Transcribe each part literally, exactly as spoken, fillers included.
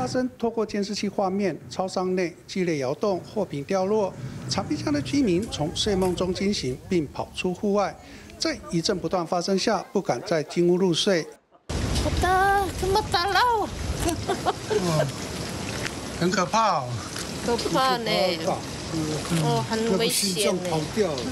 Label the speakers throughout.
Speaker 1: 发生透过监视器画面，超商内剧烈摇动，货品掉落，长滨乡的居民从睡梦中惊醒，并跑出户外。在一阵不断发生下，不敢再进屋入睡。
Speaker 2: 好大，这么大喽！
Speaker 1: 哦，很可怕哦。
Speaker 2: 可怕呢。哦，很危险呢。跑掉了。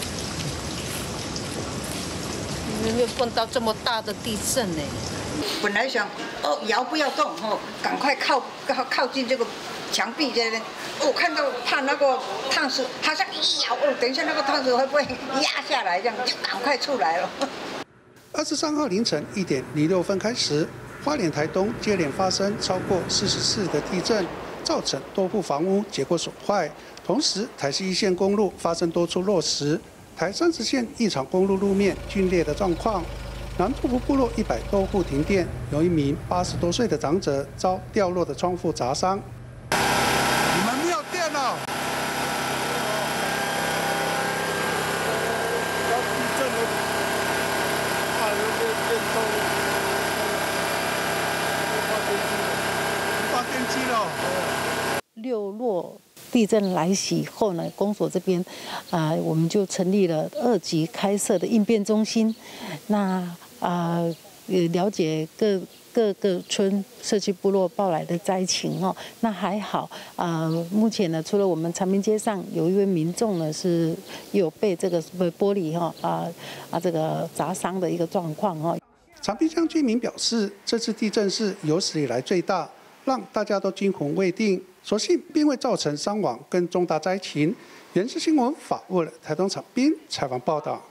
Speaker 2: 有没有碰到这么大的地震呢？
Speaker 3: 本来想哦摇不要动哦，赶快靠靠靠近这个墙壁这边。我、哦、看到怕那个烫水好像一摇哦，等一下那个烫水会不会压下来？这样就赶快出来了。
Speaker 1: 二十三号凌晨一点零六分开始，花莲台东接连发生超过四十四的地震，造成多户房屋结构损坏。同时，台西一线公路发生多处落石，台三十线一场公路路面龟裂的状况。南渡湖部落一百多户停电，有一名八十多岁的长者遭掉落的窗户砸伤。你们没有电哦！要地震了，怕有没有电动？发电机了。
Speaker 4: 六落地震来袭后呢，公所这边啊、呃，我们就成立了二级开设的应变中心。那啊，也了解各各个村社区部落报来的灾情哦。那还好啊、呃，目前呢，除了我们长滨街上有一位民众呢是有被这个玻璃哈啊啊这个砸伤的一个状况哦。
Speaker 1: 长滨乡居民表示，这次地震是有史以来最大，让大家都惊魂未定，所幸并未造成伤亡跟重大灾情。原视新闻法务台东长滨采访报道。